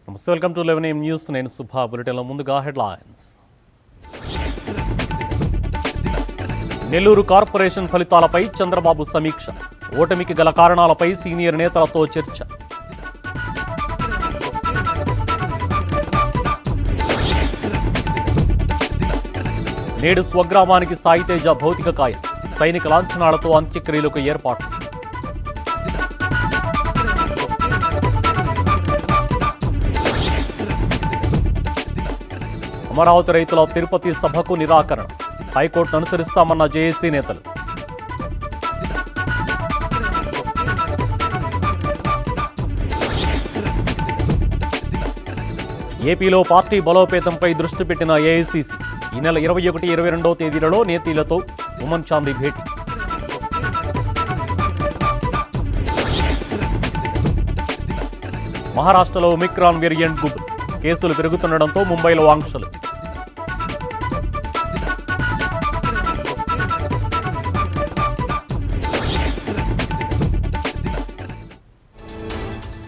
నమస్తే, welcome to 11 AM news. నేను సుభా. బులెటిన్లో ముందుగా హెడ్లైన్స్. నెల్లూరు కార్పొరేషన్ ఫలితాలపై చంద్రబాబు సమీక్ష. ఓటమికి గల కారణాలపై సీనియర్ నేతలతో చర్చ. నేడు స్వగ్రామానికి సాయితేజ భౌతిక కాయం. సైనిక లాంఛనాలతో అంత్యక్రియలకు ఏర్పాటు. అమరావతి రైతుల తిరుపతి సభకు నిరాకరణ. హైకోర్టును అనుసరిస్తామన్న జేఏసీ నేతలు. ఏపీలో పార్టీ బలోపేతంపై దృష్టి పెట్టిన ఏఐసీసీ. ఈ నెల 21, 22వ తేదీలలో నేతీలతో ఉమన్ చాందీ భేటీ. మహారాష్ట్రలో ఒమిక్రాన్ వేరియంట్ గుబులు. కేసులు పెరుగుతుండటంతో ముంబైలో ఆంక్షలు.